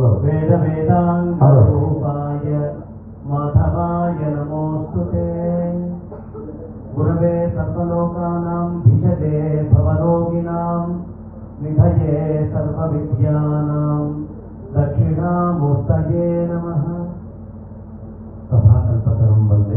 వేద వేదాంగ రూపాయ మాధవాయ నమోస్తుతే గురవే సర్వలోకానాం భిషజే భవరోగిణాం నిధయే సర్వవిద్యానాం దక్షిణామూర్తయే నమః. సభాకల్పతరం వందే.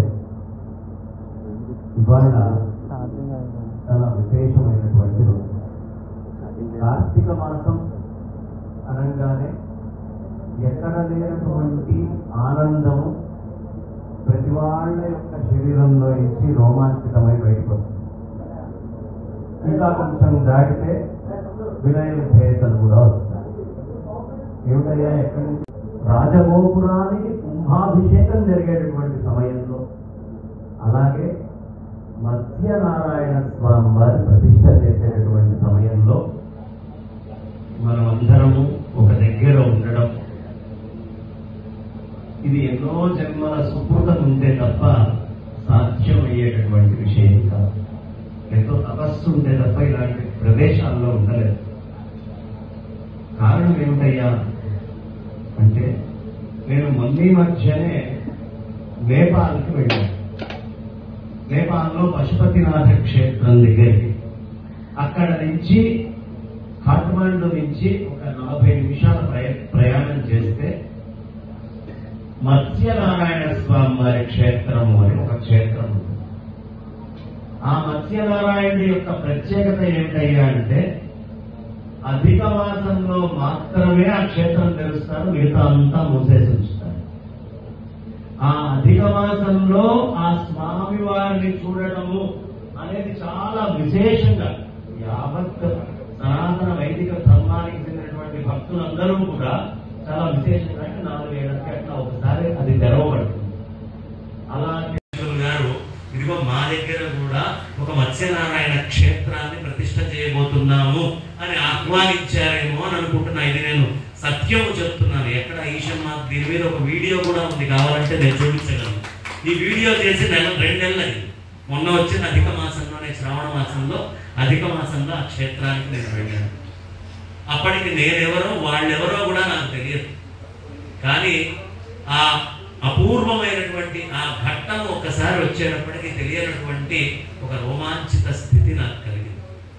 ఇవాళ చాలా విశేషమైనటువంటి రోజు. కార్తీక మాసం అనగానే ఎక్కడ లేనటువంటి ఆనందము ప్రతి వాళ్ళ యొక్క శరీరంలో ఇచ్చి రోమాంచితమై బయటకు వస్తుంది. ఇంకా కొంచెం దాటితే వినయ విధేయతలు కూడా వస్తాయి. ఏమిటయ్యా ఎక్కడి నుంచి? రాజగోపురానికి కుంభాభిషేకం జరిగేటటువంటి సమయంలో, అలాగే మత్స్యనారాయణ స్వామి వారి ప్రతిష్ట చేసేటటువంటి సమయంలో మనం అందరము ఒక దగ్గర ఉండడం, ఇది ఎన్నో జన్మల సుకృతం ఉంటే తప్ప సాధ్యమయ్యేటటువంటి విషయం కాదు. ఎంతో తపస్సు ఉంటే తప్ప ఇలాంటి ప్రదేశాల్లో ఉండలేదు. కారణం ఏమిటయ్యా అంటే, నేను మొన్న మధ్యనే నేపాల్కి వెళ్ళాను. నేపాల్లో పశుపతినాథ క్షేత్రం దగ్గరికి, అక్కడ నుంచి కాఠ్మండు నుంచి ఒక 40 నిమిషాల ప్రయాణం చేస్తే మత్స్యనారాయణ స్వామి వారి క్షేత్రము అని ఒక క్షేత్రం ఉంది. ఆ మత్స్యనారాయణుడి యొక్క ప్రత్యేకత ఏమిటయ్యా అంటే, అధిక మాసంలో మాత్రమే ఆ క్షేత్రం తెరుస్తారు, మిగతా అంతా మూసేసి ఉంచుతారు. ఆ అధిక మాసంలో ఆ స్వామి వారిని చూడటము అనేది చాలా విశేషంగా యావత్ సనాతన వైదిక ధర్మానికి చెందినటువంటి భక్తులందరూ కూడా చాలా విశేషంగా 4 ఏళ్ళకి అట్లా ఒకసారి అది తెరవబడుతుంది. అలాగే గారు ఇదిగో మా దగ్గర కూడా ఒక మత్స్యనారాయణ క్షేత్రాన్ని ప్రతిష్ట చేయబోతున్నాము అని ఆహ్వానించారేమో అని అనుకుంటున్నా. ఇది నేను సత్యము చెప్తున్నాను. ఎక్కడ ఈశమ్మ దీని మీద ఒక వీడియో కూడా ఉంది, కావాలంటే నేను చూపించగలను. ఈ వీడియో చేసి 2 నెలలు మొన్న వచ్చిన అధిక మాసంలోనే, శ్రావణ మాసంలో అధిక మాసంలో ఆ క్షేత్రానికి నేను వెళ్ళాను. అప్పటికి నేనెవరో వాళ్ళెవరో కూడా నాకు తెలియదు. కానీ ఆ అపూర్వమైనటువంటి ఆ ఘట్టం ఒక్కసారి వచ్చేటప్పటికి తెలియనటువంటి ఒక రోమాంచిత స్థితి నాకు కలిగింది.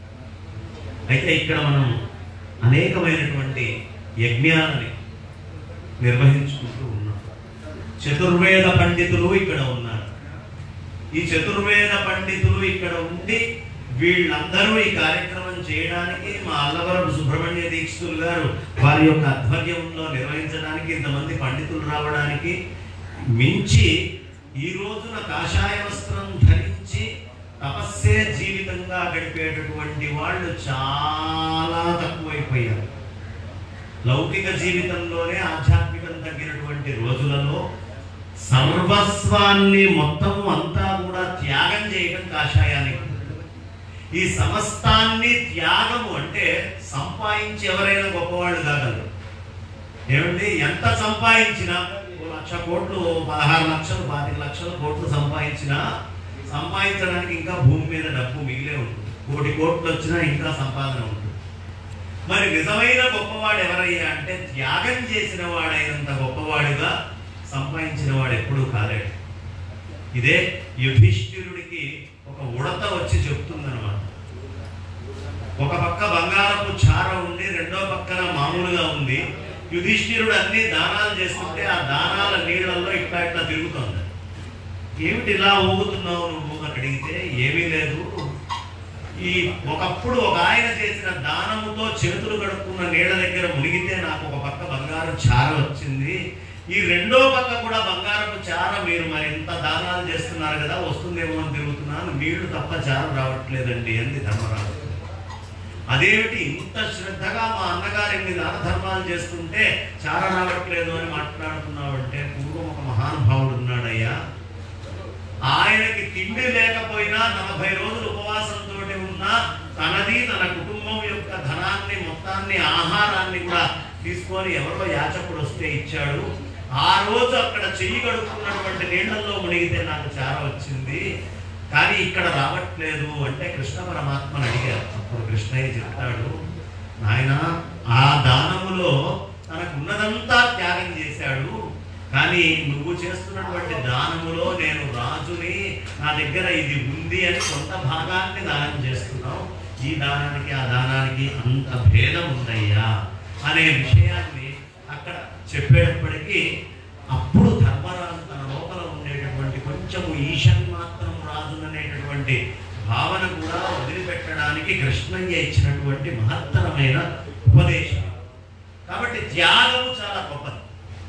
అయితే ఇక్కడ మనం అనేకమైనటువంటి యజ్ఞాలని నిర్వహించుకుంటూ ఉన్నాం. చతుర్వేద పండితులు ఇక్కడ ఉన్నారు. ఈ చతుర్వేద పండితులు ఇక్కడ ఉండి వీళ్ళందరూ ఈ కార్యక్రమం చేయడానికి, మా అల్లవరం సుబ్రహ్మణ్య దీక్షితులు గారు వారి యొక్క ఆధ్వర్యంలో నిర్వహించడానికి, ఇంతమంది పండితులు రావడానికి మించి ఈ రోజున కాషాయ వస్త్రం ధరించి తపస్సే జీవితంగా గడిపేటటువంటి వాళ్ళు చాలా తక్కువైపోయారు. లౌకిక జీవితంలోనే ఆధ్యాత్మికం తగ్గినటువంటి రోజులలో సర్వస్వాన్ని మొత్తం అంతా కూడా త్యాగం చేయడం కాషాయానికి. ఈ సమస్తాన్ని త్యాగము అంటే సంపాదించి ఎవరైనా గొప్పవాళ్ళు కాగలరు. ఏమండి, ఎంత సంపాదించినా 1,00,000 కోట్లు, 16 లక్షలు, 25 లక్షల కోట్లు సంపాదించడానికి ఇంకా భూమి మీద డబ్బు మిగిలే ఉంటుంది. 1,00,00,000 కోట్లు వచ్చినా ఇంకా సంపాదన ఉంటుంది. మరి నిజమైన గొప్పవాడు ఎవరయ్యా అంటే, త్యాగం చేసిన వాడైనంత గొప్పవాడుగా సంపాదించిన వాడు ఎప్పుడూ కాలేడు. ఇదే యుధిష్ఠిరుడికి ఒక ఉడత వచ్చి చెప్తుందన్నమాట. ఒక పక్క బంగారపు చార ఉండి, రెండో పక్కన మామూలుగా ఉంది. యుధిష్ఠిరుడు అన్ని దానాలు చేస్తుంటే ఆ దానాల నీళ్లలో ఇట్లా ఇట్లా తిరుగుతుంది. ఏమిటి ఇలా ఊగుతున్నావు నువ్వు అని అడిగితే, ఏమీ లేదు, ఈ ఒకప్పుడు ఒక ఆయన చేసిన దానముతో చేతులు కడుక్కున్న నీళ్ల దగ్గర మునిగితే నాకు ఒక పక్క బంగారు చార వచ్చింది, ఈ రెండో పక్క కూడా బంగారపు చార మీరు మరి ఇంత దానాలు చేస్తున్నారు కదా, వస్తుందేమో అని తిరుగుతున్నాను, నీళ్లు తప్ప చార రావట్లేదండి అంది ధర్మరాజు. అదేమిటి, ఇంత శ్రద్ధగా మా అన్నగారు ఇన్ని దాన ధర్మాలు చేస్తుంటే చార రావట్లేదు అని మాట్లాడుతున్నావు అంటే, పూర్వం ఒక మహానుభావుడు ఉన్నాడయ్యా, ఆయనకి తిండి లేకపోయినా 40 రోజులు ఉపవాసంతో ఉన్నా తనది తన కుటుంబం యొక్క ధనాన్ని మొత్తాన్ని ఆహారాన్ని కూడా తీసుకొని ఎవరో యాచకుడు వస్తే ఇచ్చాడు. ఆ రోజు అక్కడ చెయ్యి కడుక్కున్నటువంటి నీళ్లలో మునిగితే నాకు చార వచ్చింది, కానీ ఇక్కడ రావట్లేదు అంటే కృష్ణ పరమాత్మను అడిగారు. అప్పుడు కృష్ణయ్య చెప్తాడు, నాయన ఆ దానములో తనకున్నదంతా త్యాగం చేశాడు. కానీ నువ్వు చేస్తున్నటువంటి దానములో నేను రాజుని, నా దగ్గర ఇది ఉంది అని కొంత భాగాన్ని దానం చేస్తున్నావు. ఈ దానానికి ఆ దానానికి అంత భేదం ఉందయ్యా అనే విషయాన్ని అక్కడ చెప్పేటప్పటికీ అప్పుడు ధర్మరాజు తన లోపల ఉండేటటువంటి కొంచెము ఈశాన్మాత్రం రాజుననేటటువంటి భావన కూడా వదిలిపెట్టడానికి కృష్ణయ్య ఇచ్చినటువంటి మహత్తరమైన ఉపదేశం. కాబట్టి త్యాగము చాలా గొప్పది.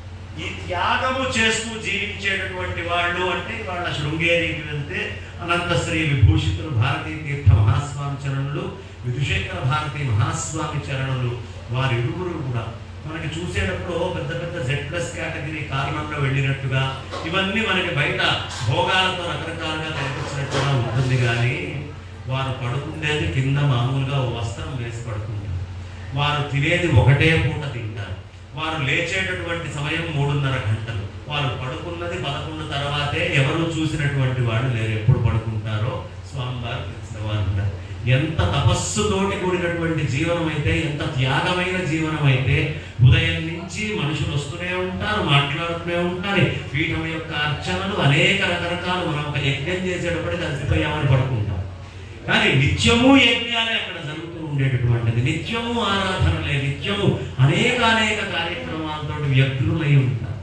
ఈ త్యాగము చేస్తూ జీవించేటటువంటి వాళ్ళు అంటే వాళ్ళ శృంగేరికి వెళ్తే అనంతశ్రీ విభూషితులు భారతీ తీర్థ మహాస్వామి చరణులు, విధుశేఖర భారతీ మహాస్వామి చరణులు వారిరువురు కూడా మనకి చూసేటప్పుడు పెద్ద పెద్ద Z+ కేటగిరీ కారణంలో వెళ్ళినట్టుగా ఇవన్నీ మనకి బయట భోగాలతో రకరకాలుగా కనిపించినట్టుగా ఉంటుంది. కానీ వారు పడుకునేది కింద మామూలుగా వస్త్రం వేసి పడుకుంటారు. వారు తినేది ఒకటే పూట తింటారు. వారు లేచేటటువంటి సమయం 3:30 గంటలు. వారు పడుకున్నది 11 తర్వాతే. ఎవరు చూసినటువంటి వాళ్ళు లేరు. ఎప్పుడు పడుకుంటారో స్వామివారు తెలిసిన వారు ఉన్నారు. ఎంత తపస్సుతోటి కూడినటువంటి జీవనం అయితే, ఎంత త్యాగమైన జీవనం అయితే, ఉదయం నుంచి మనుషులు వస్తూనే ఉంటారు, మాట్లాడుతూనే ఉంటారు. పీఠం యొక్క అర్చనలు అనేక రకరకాలు. మనం ఒక యజ్ఞం చేసేటప్పటికి అలసిపోయామని పడుకుంటాం. కానీ నిత్యము యజ్ఞాలే అక్కడ జరుగుతూ ఉండేటటువంటిది. నిత్యము ఆరాధనలే, నిత్యము అనేక కార్యక్రమాలతో వ్యగ్రులై ఉంటారు.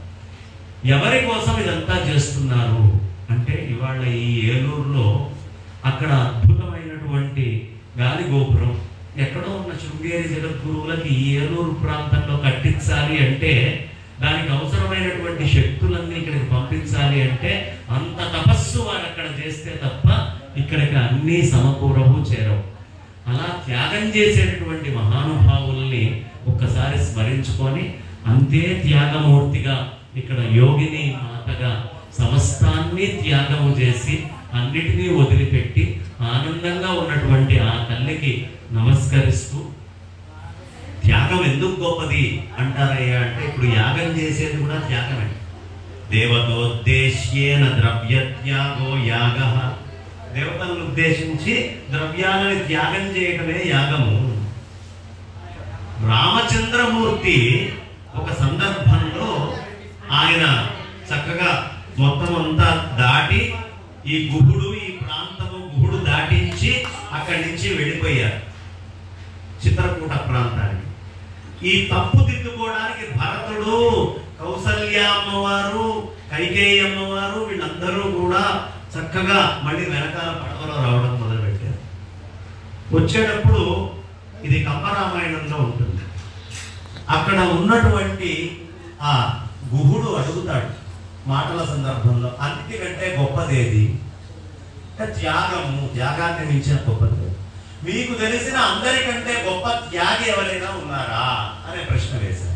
ఎవరి కోసం ఇదంతా చేస్తున్నారు అంటే, ఇవాళ ఈ ఏలూరులో అక్కడ అద్భుతమైనటువంటి గాలి గోపురం ఎక్కడో ఉన్న శృంగేరి జగద్గురువులకి ఈ ఏలూరు ప్రాంతంలో కట్టించాలి అంటే, దానికి అవసరమైనటువంటి శక్తులన్నీ ఇక్కడికి పంపించాలి అంటే అంత తపస్సు వారు అక్కడ చేస్తే తప్ప ఇక్కడికి అన్నీ సమకూరవు, చేరవు. అలా త్యాగం చేసేటటువంటి మహానుభావుల్ని ఒక్కసారి స్మరించుకొని, అంతే త్యాగమూర్తిగా ఇక్కడ యోగిని మాతగా సమస్తాన్ని త్యాగము చేసి అన్నిటినీ వదిలిపెట్టి ఆనందంగా ఉన్నటువంటి ఆ తల్లికి నమస్కరిస్తూ, త్యాగం ఎందుకు గొప్పది అంటారయ్యా అంటే, ఇప్పుడు యాగం చేసేది కూడా త్యాగమే. దేవతోద్దేశ్యేన ద్రవ్య త్యాగో యాగ. దేవతలను ఉద్దేశించి ద్రవ్యాలని త్యాగం చేయటమే యాగము. రామచంద్రమూర్తి ఒక సందర్భంలో ఆయన చక్కగా మొత్తం అంతా దాటి ఈ గుహుడు, ఈ ప్రాంతము గుహుడు దాటించి అక్కడి నుంచి వెళ్ళిపోయారు చిత్రకూట ప్రాంతానికి. ఈ తప్పు దిద్దుకోవడానికి భరతుడు, కౌసల్య అమ్మవారు, కైకేయి అమ్మవారు వీళ్ళందరూ కూడా చక్కగా మళ్ళీ వెనకాల పడవలో రావడం మొదలుపెట్టారు. వచ్చేటప్పుడు ఇది కంపరామాయణంలో ఉంటుంది. అక్కడ ఉన్నటువంటి ఆ గుహుడు అడుగుతాడు మాటల సందర్భంలో, అన్నిటికంటే గొప్పదేది? త్యాగము. త్యాగాన్ని మించిన గొప్పది మీకు తెలిసిన అందరికంటే గొప్ప త్యాగి ఎవరైనా ఉన్నారా అనే ప్రశ్న వేశారు.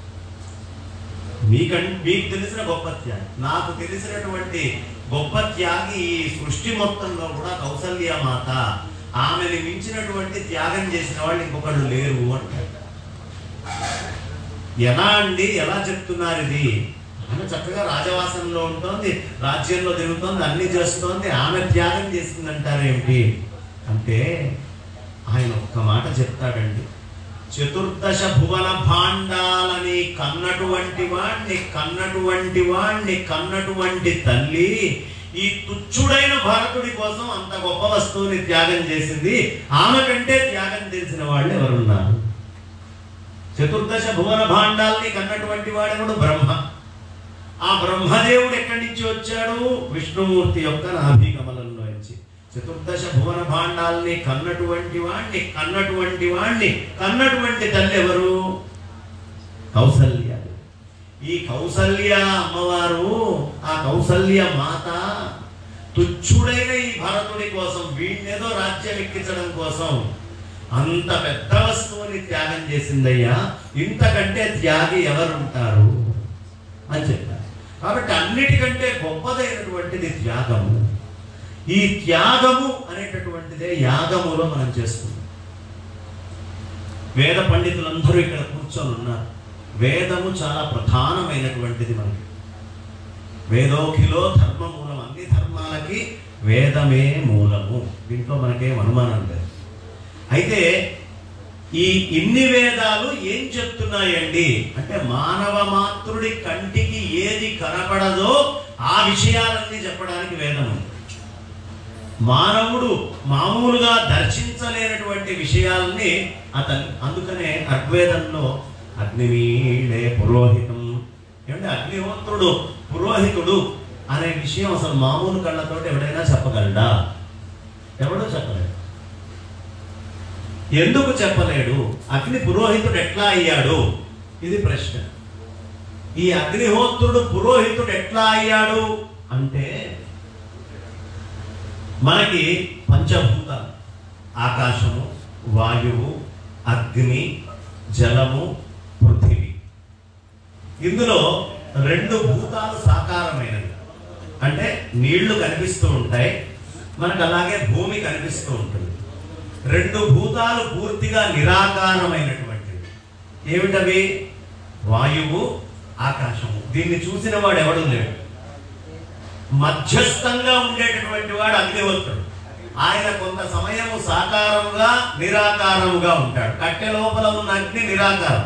మీకు తెలిసిన గొప్ప త్యాగి, నాకు తెలిసినటువంటి గొప్ప త్యాగి ఈ సృష్టి మొత్తంలో కూడా కౌసల్య మాత. ఆమెని మించినటువంటి త్యాగం చేసిన వాళ్ళు ఇంకొకళ్ళు లేరు అంటారు. ఎలా అండి, ఎలా చెప్తున్నారు ఇది? ఆమె చక్కగా రాజవాసంలో ఉంటుంది, రాజ్యంలో తిరుగుతోంది, అన్ని చేస్తోంది, ఆమె త్యాగం చేసిందంటారేమిటి అంటే, ఆయన ఒక్క మాట చెప్తాడండి. 14 భువన భాండాలని కన్నటువంటి వాణ్ణి తల్లి ఈ తుచ్చుడైన భరతుడి కోసం అంత గొప్ప వస్తువుని త్యాగం చేసింది. ఆమె కంటే త్యాగం తెలిసిన వాళ్ళు ఎవరున్నారు? 14 భువన భాండాలని కన్నటువంటి వాడెవడు? బ్రహ్మ. ఆ బ్రహ్మదేవుడు ఎక్కడి నుంచి వచ్చాడు? విష్ణుమూర్తి యొక్క నాభికమలంలో నుంచి. 14 భువన భాండాలని కన్నటువంటి వాణ్ణి తల్లి ఎవరు? కౌసల్య. ఈ కౌసల్య అమ్మవారు, ఆ కౌసల్య మాత తుచ్చుడైన ఈ భరతుడి కోసం, వీణ్ణేదో రాజ్యం ఎక్కించడం కోసం అంత పెద్ద వస్తువుని త్యాగం చేసిందయ్యా. ఇంతకంటే త్యాగి ఎవరుంటారు అని చెప్పారు. కాబట్టి అన్నిటికంటే గొప్పదైనటువంటిది త్యాగము. ఈ త్యాగము అనేటటువంటిదే యాగములో మనం చేస్తున్నాం. వేద పండితులందరూ ఇక్కడ కూర్చొని ఉన్నారు. వేదము చాలా ప్రధానమైనటువంటిది మనకి. వేదోఖిలో ధర్మమూలం. అన్ని ధర్మాలకి వేదమే మూలము. దీంట్లో మనకేం అనుమానం లేదు. అయితే ఈ ఇన్ని వేదాలు ఏం చెప్తున్నాయండి అంటే మానవ మాతృడి కంటికి ఏది కనపడదో ఆ విషయాలన్నీ చెప్పడానికి వేదం ఉంది. మానవుడు మామూలుగా దర్శించలేనటువంటి విషయాల్ని అందుకనే ఋగ్వేదంలో అగ్నిమీడే పురోహితం ఏమంటే అగ్నిహోత్రుడు పురోహితుడు అనే విషయం అసలు మామూలు కళ్ళతో ఎవడైనా చెప్పగలడా? ఎవడో చెప్పలేడు. ఎందుకు చెప్పలేడు? అగ్ని పురోహితుడు ఎట్లా అయ్యాడు? ఇది ప్రశ్న. ఈ అగ్నిహోత్రుడు పురోహితుడు ఎట్లా అయ్యాడు అంటే మనకి పంచభూతాలు ఆకాశము, వాయువు, అగ్ని, జలము, పృథివీ. ఇందులో 2 భూతాలు సాకారమైనవి అంటే నీళ్లు కనిపిస్తూ ఉంటాయి మనకు, అలాగే భూమి కనిపిస్తూ ఉంటుంది. 2 భూతాలు పూర్తిగా నిరాకారమైనటువంటివి. ఏమిటవి? వాయువు, ఆకాశము. దీన్ని చూసిన వాడు ఎవడు లేడు. మధ్యస్థంగా ఉండేటటువంటి వాడు అగ్నిహోత్రుడు. ఆయన కొంత సమయము సాకారముగా నిరాకారముగా ఉంటాడు. కట్టె లోపల ఉన్న అగ్ని నిరాకారం.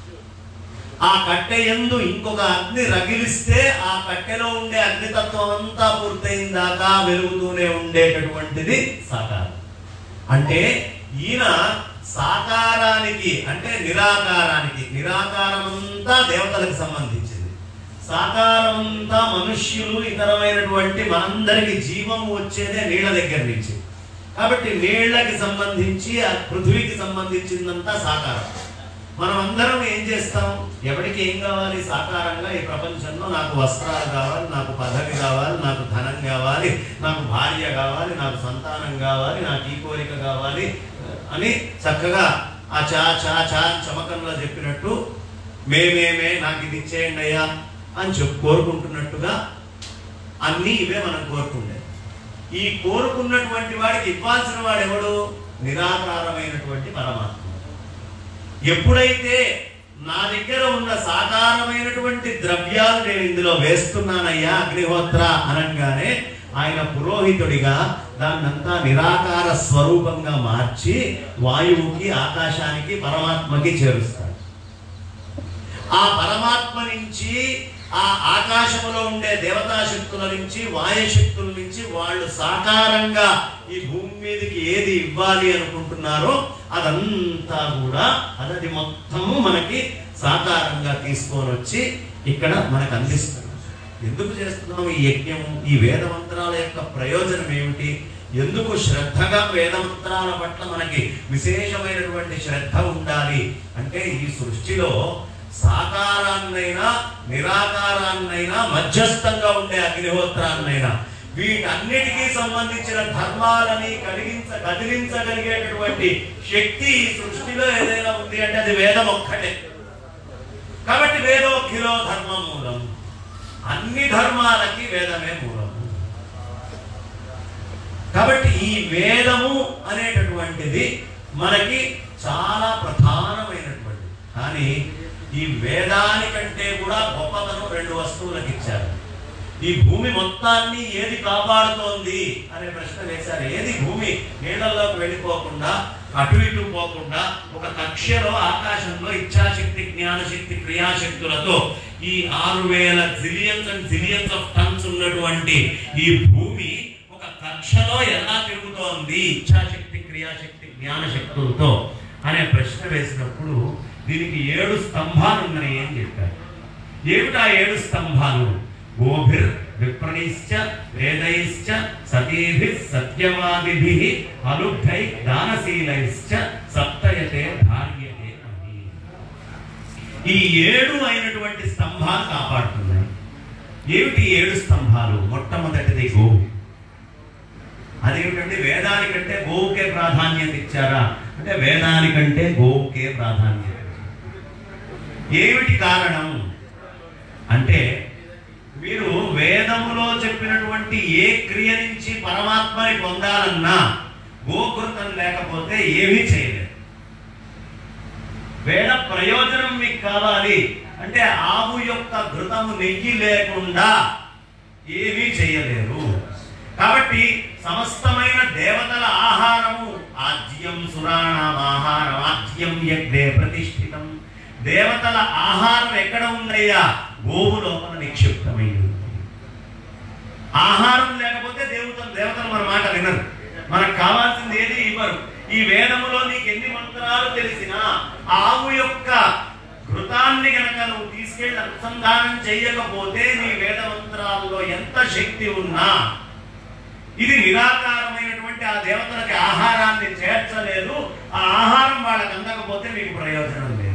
ఆ కట్టె యందు ఇంకొక అగ్ని రగిలిస్తే ఆ కట్టెలో ఉండే అగ్నితత్వం అంతా పూర్తయిన దాకా వెలుగుతూనే ఉండేటటువంటిది సాకారం. అంటే ఈయన సాకారానికి అంటే నిరాకారానికి, నిరాకారమంతా దేవతలకు సంబంధించింది, సాకారమంతా మనుష్యులు ఇతరమైనటువంటి మనందరికి జీవం వచ్చేదే నీళ్ల దగ్గర నుంచి. కాబట్టి నీళ్లకి సంబంధించి ఆ పృథ్వీకి సంబంధించిందంతా సాకారం. మనం అందరం ఏం చేస్తాం? ఎవరికి ఏం కావాలి? సాకారంగా ఈ ప్రపంచంలో నాకు వస్త్రాలు కావాలి, నాకు పదవి కావాలి, నాకు ధనం కావాలి, నాకు భార్య కావాలి, నాకు సంతానం కావాలి, నాకు ఈ కోరిక కావాలి అని చక్కగా ఆ చా చా చా చమకంలో చెప్పినట్టు మేమేమే నాకు ఇది ఇచ్చేయండి అయ్యా అని కోరుకుంటున్నట్టుగా అన్నీ ఇవే మనం కోరుకుంటే, ఈ కోరుకున్నటువంటి వాడికి ఇవ్వాల్సిన వాడు ఎవడు? నిరాకారమైనటువంటి పరమాత్మ. ఎప్పుడైతే నా దగ్గర ఉన్న సాకారమైనటువంటి ద్రవ్యాలు నేను ఇందులో వేస్తున్నానయ్యా అగ్నిహోత్ర అనగానే ఆయన పురోహితుడిగా దాన్నంతా నిరాకార స్వరూపంగా మార్చి వాయువుకి, ఆకాశానికి, పరమాత్మకి చేరుస్తాడు. ఆ పరమాత్మ నుంచి, ఆ ఆకాశములో ఉండే దేవతా శక్తుల నుంచి, వాయుశక్తుల నుంచి వాళ్ళు సాకారంగా ఈ భూమి మీదకి ఏది ఇవ్వాలి అనుకుంటున్నారో అదంతా కూడా అది మొత్తము మనకి సాకారంగా తీసుకొని వచ్చి ఇక్కడ మనకు అందిస్తున్నారు. ఎందుకు చేస్తున్నాం ఈ యజ్ఞము? ఈ వేద మంత్రాల యొక్క ప్రయోజనం ఏమిటి? ఎందుకు శ్రద్ధగా వేద మంత్రాల పట్ల మనకి విశేషమైనటువంటి శ్రద్ధ ఉండాలి అంటే ఈ సృష్టిలో సాకారాన్నైనా నిరాకారాన్నైనా మధ్యస్థంగా ఉండే అగ్నిహోత్రాన్నైనా వీటన్నిటికీ సంబంధించిన ధర్మాలని కదిలించగలిగేటటువంటి శక్తి ఈ సృష్టిలో ఏదైనా ఉంది అంటే అది వేదం ఒక్కటే. కాబట్టి వేదోఖిలో ధర్మం మూలం. అన్ని ధర్మాలకి వేదమే మూలం. కాబట్టి ఈ వేదము అనేటటువంటిది మనకి చాలా ప్రధానమైనటువంటిది. కానీ ఈ వేదానికంటే కూడా గొప్పతనం 2 వస్తువులకు ఇచ్చారు. ఈ భూమి మొత్తాన్ని ఏది కాపాడుతోంది అనే ప్రశ్న వేశారు. ఏది భూమి నీళ్ళల్లోకి వెళ్ళిపోకుండా, అటు ఇటు పోకుండా ఒక కక్షలో ఆకాశంలో ఇచ్ఛాశక్తి, జ్ఞానశక్తి, క్రియాశక్తులతో ఈ 6000 zillions and zillions of tons ఉన్నటువంటి ఈ భూమి ఒక కక్షలో ఎలా తిరుగుతోంది ఇచ్ఛాశక్తి, క్రియాశక్తి, జ్ఞానశక్తులతో అనే ప్రశ్న వేసినప్పుడు దీనికి 7 స్తంభాలు ఉన్నాయి అని చెప్పారు. ఏమిటా 7 స్తంభాలు? గోభిర్ విప్రణీశ్చ వేదైశ్చ సతీభిః సత్యవాదిభిః అలుబ్ధై దానశీలైశ్చ సప్తయతే ధార్యతే అని. ఈ 7 అయినటువంటి స్తంభాలు కాపాడుతున్నాయి. ఏమిటి 7 స్తంభాలు? మొట్టమొదటిది గోవు. అదేమిటంటే వేదానికంటే గోవుకే ప్రాధాన్యత ఇచ్చారా అంటే వేదానికంటే గోవుకే ప్రాధాన్యత. ఏమిటి కారణం అంటే మీరు వేదములో చెప్పినటువంటి ఏ క్రియ నుంచి పరమాత్మని పొందాలన్నా గోకృతం లేకపోతే ఏమీ చేయలేదు. వేద ప్రయోజనం మీకు కావాలి అంటే ఆవు యొక్క ఘృతము నెయ్యి లేకుండా ఏమీ చేయలేరు. కాబట్టి సమస్తమైన దేవతల ఆహారము ఆజ్యం సురాణామాహారం ఆజ్యం యజ్ఞే ప్రతిష్ఠితం. దేవతల ఆహారం ఎక్కడ ఉందయ్యా? గోవు లోపల నిక్షిప్తమైంది. ఆహారం లేకపోతే దేవతలు మన మాట వినరు, మనకు కావాల్సింది ఏది ఇవ్వరు. ఈ వేదములో నీకు ఎన్ని మంత్రాలు తెలిసినా ఆవు యొక్క ఘృతాన్ని గనక నువ్వు తీసుకెళ్లి అనుసంధానం చేయకపోతే నీ వేద మంత్రాల్లో ఎంత శక్తి ఉన్నా ఇది నిరాకారమైనటువంటి ఆ దేవతలకి ఆహారాన్ని చేర్చలేదు. ఆ ఆహారం వాళ్ళకి అందకపోతే మీకు ప్రయోజనం లేదు.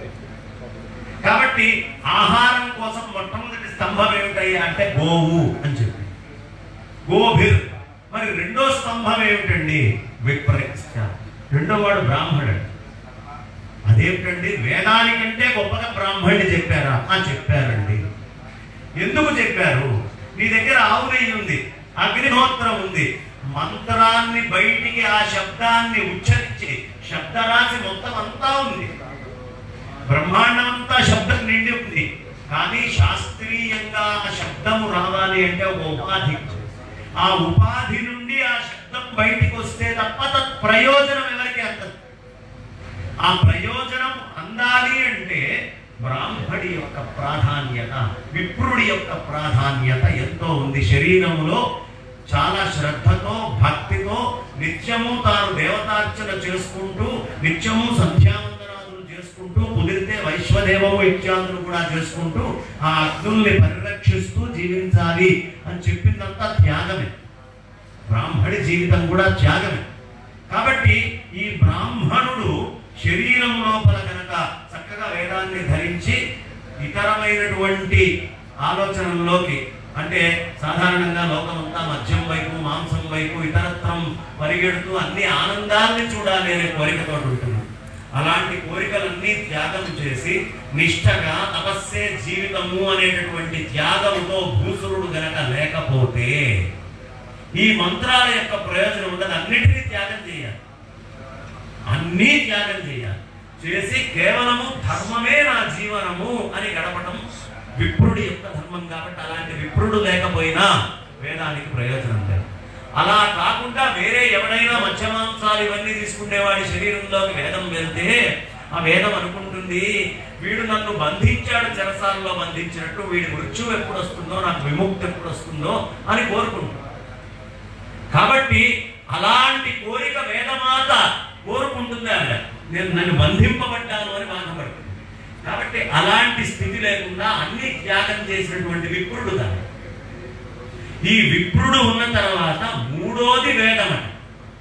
కాబట్టి ఆహారం కోసం మొట్టమొదటి స్తంభం ఏమిటయ్యా అంటే గోవు అని చెప్పి గోభిర్. మరి రెండో స్తంభం ఏమిటండి? విప్రక్ష. రెండో వాడు బ్రాహ్మణుడు. అదేమిటండి? వేదానికంటే గొప్పగా బ్రాహ్మణుడు చెప్పారా? చెప్పారండి. ఎందుకు చెప్పారు? నీ దగ్గర ఆవు నెయ్యి ఉంది, అగ్నిహోత్రం ఉంది, మంత్రాన్ని బయటికి ఆ శబ్దాన్ని ఉచ్చరించి శబ్దరాశి మొత్తం అంతా ఉంది, బ్రహ్మాండం అంతా శబ్దం నిండి ఉంది. కానీ శాస్త్రీయంగా ఆ శబ్దము రావాలి అంటే ఒక ఉపాధి, ఆ ఉపాధి నుండి ఆ శబ్దం బయటికి వస్తే తప్ప తత్ ప్రయోజనం ఎవరికి అందదు. ఆ ప్రయోజనం అందాలి అంటే బ్రాహ్మడి యొక్క ప్రాధాన్యత, విప్రుడి యొక్క ప్రాధాన్యత ఎంతో ఉంది. శరీరములో చాలా శ్రద్ధతో భక్తితో నిత్యము తాను దేవతార్చన చేసుకుంటూ నిత్యము సంధ్యావందనాదులు చేసుకుంటూ కుదిరితే వైశ్వదేవము ఇత్యాదులు కూడా చేసుకుంటూ ఆ అగ్నుల్ని పరిరక్షిస్తూ జీవించాలి అని చెప్పిందంతా త్యాగమే. బ్రాహ్మడి జీవితం కూడా త్యాగమే. కాబట్టి ఈ బ్రాహ్మణుడు శరీరం లోపల కనుక చక్కగా వేదాన్ని ధరించి ఇతరమైనటువంటి ఆలోచనల్లోకి, అంటే సాధారణంగా లోకమంతా మద్యం వైపు మాంసం వైపు ఇతరత్రం పరిగెడుతూ అన్ని ఆనందాన్ని చూడాలి అనే కోరికతో ఉంటుంది. అలాంటి కోరికలన్నీ త్యాగం చేసి నిష్ఠగా తపస్సే జీవితము అనేటటువంటి త్యాగంతో భూసురుడు గనక లేకపోతే ఈ మంత్రాల యొక్క ప్రయోజనం ఉండదు. అన్నిటినీ త్యాగం చేయాలి, అన్నీ త్యాగం చేయాలి. చేసి కేవలము ధర్మమే నా జీవనము అని గడపడం విప్రుడి యొక్క ధర్మం. కాబట్టి అలాంటి విప్రుడు లేకపోయినా వేదానికి ప్రయోజనం లేదు. అలా కాకుండా వేరే ఎవడైనా మత్స్యమాంసాలు ఇవన్నీ తీసుకునేవాడి శరీరంలోకి వేదం వెళ్తే ఆ వేదం అనుకుంటుంది వీడు నన్ను బంధించాడు, చెరసాలలో బంధించినట్టు, వీడి మృత్యువు ఎప్పుడు వస్తుందో, నాకు విముక్తి ఎప్పుడు వస్తుందో అని కోరుకుంటుంది. కాబట్టి అలాంటి కోరిక వేదమాత కోరుకుంటుంది. ఆవిడ నేను నన్ను బంధింపబడ్డాను అని బాధపడుతుంది. కాబట్టి అలాంటి స్థితి లేకుండా అన్ని త్యాగం చేసినటువంటి విప్రుడు దాన్ని. ఈ విప్రుడు ఉన్న తర్వాత మూడోది వేదం అని,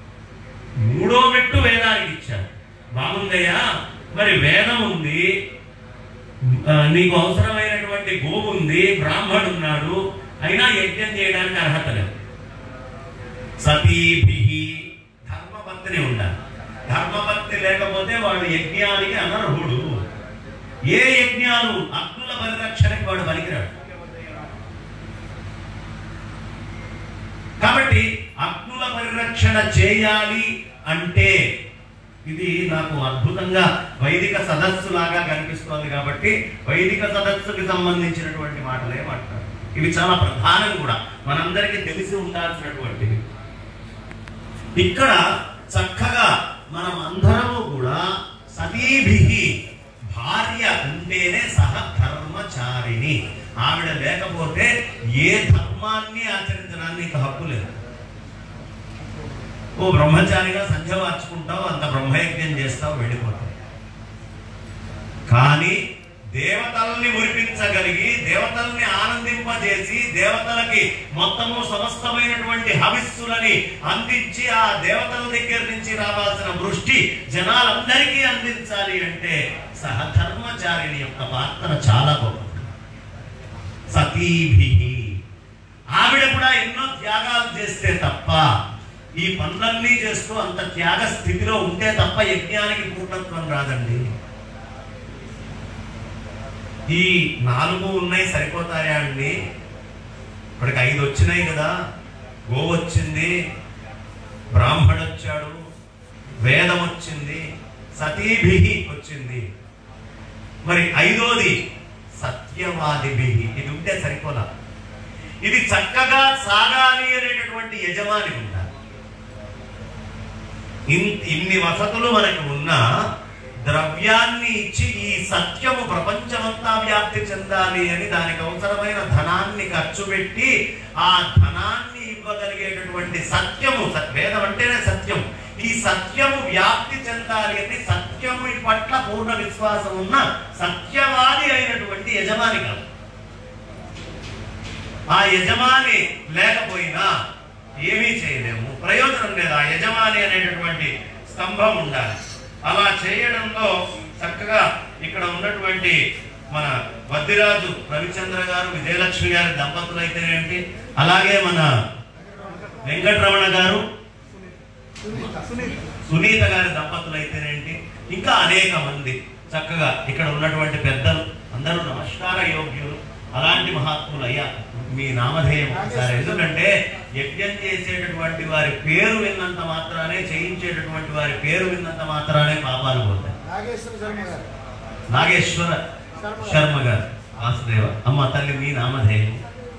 మూడో మెట్టు వేదానికి ఇచ్చారు. బాగుందయ్యా, మరి వేదం ఉంది, నీకు అవసరమైనటువంటి గోవు ఉంది, బ్రాహ్మణుడు ఉన్నాడు, అయినా యజ్ఞం చేయడానికి అర్హత లేదు. సతీభి ధర్మపత్ని ఉండాలి. ధర్మపత్ని లేకపోతే వాడు యజ్ఞానికి అనర్హుడు. ఏ యజ్ఞాలు అగ్నుల పరిరక్షణకి వాడు పనికిరాడు. కాబట్టి అగ్నుల పరిరక్షణ చేయాలి అంటే ఇది నాకు అద్భుతంగా వైదిక సదస్సు లాగా కనిపిస్తోంది. కాబట్టి వైదిక సదస్సుకి సంబంధించినటువంటి మాటలే మాట్లాడు. ఇవి చాలా ప్రధానం కూడా, మనందరికీ తెలిసి ఉండాల్సినటువంటివి. ఇక్కడ చక్కగా మనం అందరము కూడా సతీభి, భార్య ఉంటేనే సహ ధర్మచారిణి. ఆవిడ లేకపోతే ఏ ధర్మాన్ని ఆచరించడానికి హక్కు లేదు. ఓ బ్రహ్మచారిగా సంధ్య వార్చుకుంటావు, అంత బ్రహ్మయజ్ఞం చేస్తావు, వెళ్ళిపోతావు. కానీ దేవతల్ని మురిపించగలిగి దేవతల్ని ఆనందింపజేసి దేవతలకి మొత్తము సమస్తమైనటువంటి హవిస్సులని అందించి ఆ దేవతల దగ్గర నుంచి రావాల్సిన వృష్టి జనాలందరికీ అందించాలి అంటే సహధర్మచారిణి యొక్క పాత్ర చాలా గొప్ప. సతీభి, ఆవిడ కూడా ఎన్నో త్యాగాలు చేస్తే తప్ప, ఈ పనులన్నీ చేస్తూ అంత త్యాగ స్థితిలో ఉంటే తప్ప యజ్ఞానికి పూర్ణత్వం రాదండి. ఈ 4 ఉన్నాయి, సరిపోతాయా అండి? ఇప్పటికి 5 వచ్చినాయి కదా. గో వచ్చింది, బ్రాహ్మణుడు వచ్చాడు, వేదం వచ్చింది, సతీభి వచ్చింది. మరి 5వది సత్యవాదిభి. ఇది ఉంటే సరిపోలా. ఇది చక్కగా సాగాలి అనేటటువంటి యజమాని ఉండాలి. ఇన్ని వసతులు మనకు ఉన్నా ద్రవ్యాన్ని ఇచ్చి ఈ సత్యము ప్రపంచమంతా వ్యాప్తి చెందాలి అని దానికి అవసరమైన ధనాన్ని ఖర్చు పెట్టి ఆ ధనాన్ని ఇవ్వగలిగేటటువంటి సత్యము, వేదం అంటేనే సత్యం, ఈ సత్యము వ్యాప్తి చెందాలి అని సత్యము పట్ల పూర్ణ విశ్వాసం ఉన్న సత్యవాది అయినటువంటి యజమాని కాదు. ఆ యజమాని లేకపోయినా ఏమీ చేయలేము, ప్రయోజనం లేదు. ఆ యజమాని అనేటటువంటి స్తంభం ఉండాలి. అలా చేయడంలో చక్కగా ఇక్కడ ఉన్నటువంటి మన వద్దిరాజు రవిచంద్ర గారు, విజయలక్ష్మి గారి దంపతులు అయితేనేంటి, అలాగే మన వెంకటరమణ గారు, సునీత గారి దంపతులు అయితేనేంటి, ఇంకా అనేక మంది చక్కగా ఇక్కడ ఉన్నటువంటి పెద్దలు అందరూ నమస్కార యోగ్యులు. అలాంటి మహాత్ములు అయ్యా మీ నామధేయం ఒకసారి. ఎందుకంటే యజ్ఞం చేసేటటువంటి వారి పేరు విన్నంత మాత్రానే, చేయించేటటువంటి వారి పేరు విన్నంత మాత్రానే పాపాలు పోతాయి. నాగేశ్వర శర్మ గారు, వాసుదేవ అమ్మ తల్లి మీ నామధేయం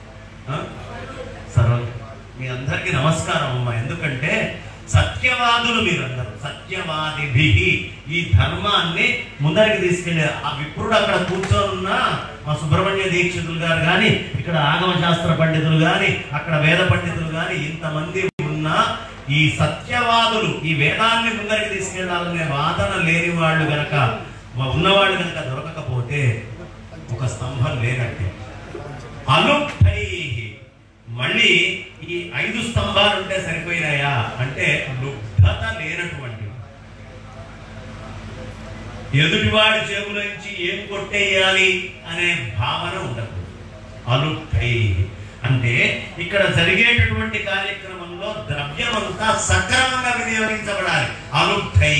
సర్వ. మీ అందరికీ నమస్కారం అమ్మ. ఎందుకంటే సత్యవాదులు మీరందరూ, సత్యవాదిభి ఈ ధర్మాన్ని ముందరికి తీసుకెళ్ళే ఆ విప్రుడు అక్కడ కూర్చోనున్న మా సుబ్రహ్మణ్య దీక్షితులు గారు కానీ, ఇక్కడ ఆగమ శాస్త్ర పండితులు కానీ, అక్కడ వేద పండితులు కానీ, ఇంతమంది ఉన్న ఈ సత్యవాదులు ఈ వేదాన్ని ముందరికి తీసుకెళ్లాలనే వాదన లేని వాళ్ళు గనక, ఉన్నవాళ్ళు గనక దొరకకపోతే ఒక స్తంభం లేనట్టే. అనుక్తై, మళ్ళీ ఈ 5 స్తంభాలు ఉంటే సరిపోయినాయా అంటే లుబ్ధత లేనటువంటి, ఎదుటివాడి జేబులో నుంచి ఏం కొట్టేయాలి అనే భావన ఉండదు. అలుప్తై అంటే ఇక్కడ జరిగేటటువంటి కార్యక్రమంలో ద్రవ్యమంతా సక్రమంగా వినియోగించబడాలి. అలుప్తై.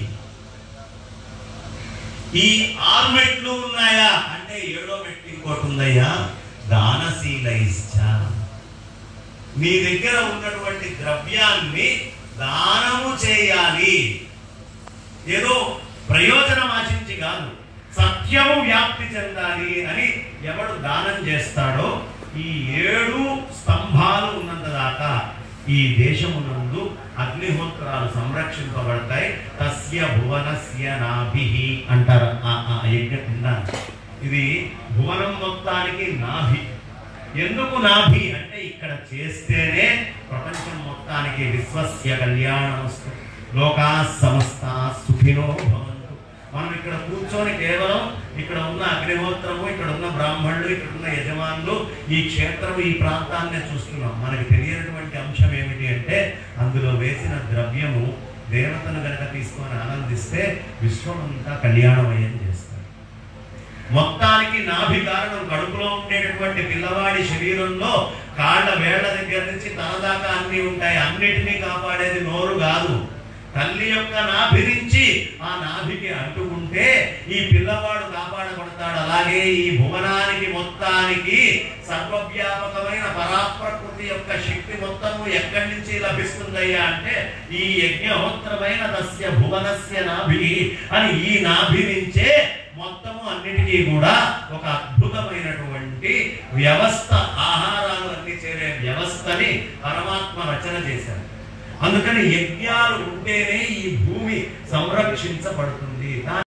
ఈ 6 మెట్లు ఉన్నాయా అంటే 7వ మెట్టు ఇంకోటి ఉందయ్యా, దానశీలైశ్చ. నీ దగ్గర ఉన్నటువంటి ద్రవ్యాన్ని దానము చేయాలి. ఏదో ప్రయోజనం ఆశించి కాదు, సత్యము వ్యాప్తి చెందాలి అని ఎవడు దానం చేస్తాడో ఈ 7 స్తంభాలు ఉన్నంత దాకా ఈ దేశమునందు అగ్నిహోత్రాలు సంరక్షింపబడతాయి. తస్య భువనస్య నాభిః అంటారు ఆ యజ్ఞపిండాన్ని. ఇది భువనం మొత్తానికి నాభి. ఎందుకు నాభి అంటే ఇక్కడ చేస్తేనే ప్రపంచం మొత్తానికి విశ్వస్య కళ్యాణమస్తు లోకా సమస్తా సుఖినో భవంతు. మనం ఇక్కడ కూర్చొని కేవలం ఇక్కడ ఉన్న అగ్నిహోత్రము, ఇక్కడ ఉన్న బ్రాహ్మణులు, ఇక్కడ ఉన్న యజమానులు, ఈ క్షేత్రము, ఈ ప్రాంతాన్నే చూస్తున్నాం. మనకి తెలియనటువంటి అంశం ఏమిటి అంటే అందులో వేసిన ద్రవ్యము దేవతను గనక తీసుకొని ఆనందిస్తే విశ్వమంతా కళ్యాణమయం చేస్తారు. మొత్తానికి నాభి కారణం. కడుపులో ఉండేటటువంటి పిల్లవాడి శరీరంలో కాళ్ళ వేళ్ల దగ్గర నుంచి తల దాకా అన్ని ఉంటాయి. అన్నిటినీ కాపాడేది నోరు కాదు. తల్లి యొక్క నాభి నుంచి ఆ నాభికి అంటుకుంటే ఈ పిల్లవాడు కాపాడబడతాడు. అలాగే ఈ భువనానికి మొత్తానికి సర్వవ్యాపకమైన పరాప్రకృతి యొక్క శక్తి మొత్తము ఎక్కడి నుంచి లభిస్తుందయ్యా అంటే ఈ యజ్ఞహోత్రమైన తస్య భువనస్య నాభి అని ఈ నాభి నుంచే మొత్తము అన్నిటికీ కూడా ఒక అద్భుతమైనటువంటి వ్యవస్థ, ఆహారాలు అన్ని చేరే వ్యవస్థని పరమాత్మ రచన చేశారు. అందుకని యజ్ఞాలు ఉంటేనే ఈ భూమి సంరక్షించబడుతుంది.